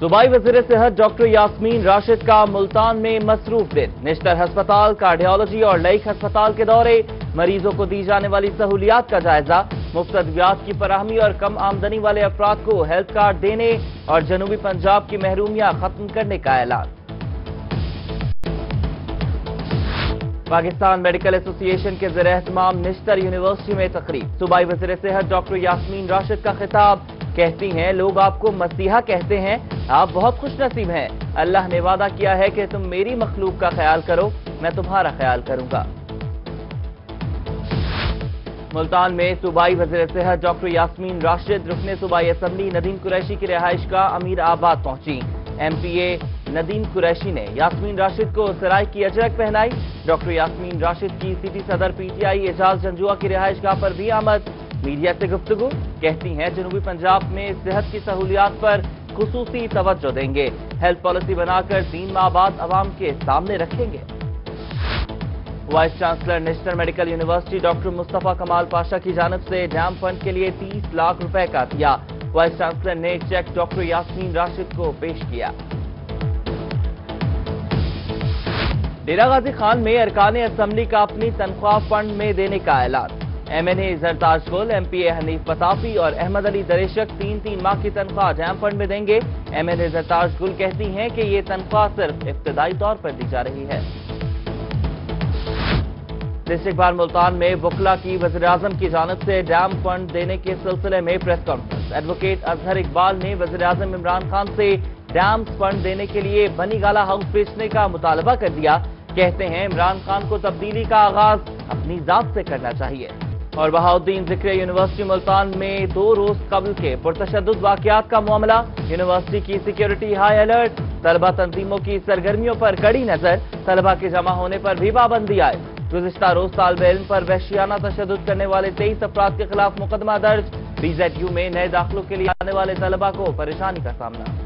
सूबाई वज़ीर सेहत डॉक्टर यास्मीन राशिद का मुल्तान में मसरूफ दिन। निश्तर हस्पताल, कार्डियोलॉजी और लईक हस्पताल के दौरे, मरीजों को दी जाने वाली सहूलियात का जायजा, मुफ्त अद्वियात की फराहमी और कम आमदनी वाले अफराद को हेल्थ कार्ड देने और जनूबी पंजाब की महरूमियां खत्म करने का ऐलान। पाकिस्तान मेडिकल एसोसिएशन के ज़ेर एहतमाम निश्तर यूनिवर्सिटी में तकरीब। सूबाई वज़ीर सेहत डॉक्टर यास्मीन राशिद का खिताब। कहती हैं, लोग आपको मसीहा कहते हैं, आप बहुत खुश नसीब हैं। अल्लाह ने वादा किया है कि तुम मेरी मखलूक का ख्याल करो, मैं तुम्हारा ख्याल करूंगा। मुल्तान में सूबाई वज़ीर सेहत डॉक्टर यास्मीन राशिद रुकने सूबाई असम्बली नदीम कुरैशी की रिहाइश का अमीर आबाद पहुंची। एमपीए नदीम कुरैशी ने यास्मीन राशिद को सराइकी अजरक पहनाई। डॉक्टर यास्मीन राशिद की सिटी सदर पीटीआई एजाज जंजुआ की रिहाइश गाह पर भी आमद। मीडिया से गुफ्तगू। कहती हैं, जनूबी पंजाब में सेहत की सहूलियात पर खुसूसी तवज्जो देंगे। हेल्थ पॉलिसी बनाकर 3 माह बाद अवाम के सामने रखेंगे। Vice chancellor national medical university doctor Mustafa Kamal Pasha की जानिब से डैम फंड के लिए 30 लाख रुपए का दिया। वाइस चांसलर ने चेक डॉक्टर यास्मीन राशिद को पेश किया। डेरा गाजी खान में अरकान असम्बली का अपनी तनख्वाह फंड में देने का ऐलान। एमएनए जरताज गुल, एमपीए हनीफ पताफी और अहमद अली दरेशक 3-3 माह की तनख्वाह डैम फंड में देंगे। एमएनए जरताज गुल कहती हैं कि ये तनख्वाह सिर्फ इब्तिदाई तौर पर दी जा रही है। डिस्ट्रिक्ट बार मुल्तान में वकला की वज़ीर आज़म की जानिब से डैम फंड देने के सिलसिले में press conference. Advocate Azhar Iqbal ने वज़ीर आज़म इमरान खान से डैम फंड देने के लिए बनी गाला हाउस बेचने का मुतालबा कर दिया। कहते हैं, इमरान खान को तब्दीली का आगाज अपनी जात से करना चाहिए। और बहाउद्दीन जिक्र यूनिवर्सिटी मुल्तान में 2 रोज कबल के पुरतशद्दुद वाक़यात का मामला। यूनिवर्सिटी की सिक्योरिटी हाई अलर्ट। तलबा तंजीमों की सरगर्मियों पर कड़ी नजर। तलबा के जमा होने पर भी पाबंदी आए। गुज़िश्ता रोज तालिबे इल्म पर वहशियाना तशद्दुद करने वाले 23 अफराद के खिलाफ मुकदमा दर्ज। बीजेडयू में नए दाखिलों के लिए आने वाले तलबा को परेशानी का सामना।